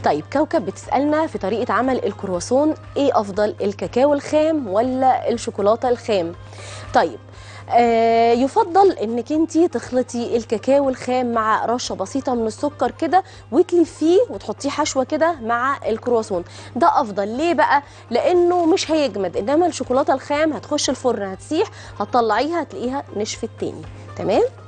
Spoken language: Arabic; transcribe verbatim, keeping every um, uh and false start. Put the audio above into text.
طيب كوكب بتسالنا في طريقه عمل الكرواسون، ايه افضل الكاكاو الخام ولا الشوكولاته الخام؟ طيب آه يفضل انك انتي تخلطي الكاكاو الخام مع رشه بسيطه من السكر كده وتلفيه وتحطيه حشوه كده مع الكرواسون، ده افضل. ليه بقى؟ لانه مش هيجمد، انما الشوكولاته الخام هتخش الفرن هتسيح، هتطلعيها هتلاقيها نشفت تاني. تمام.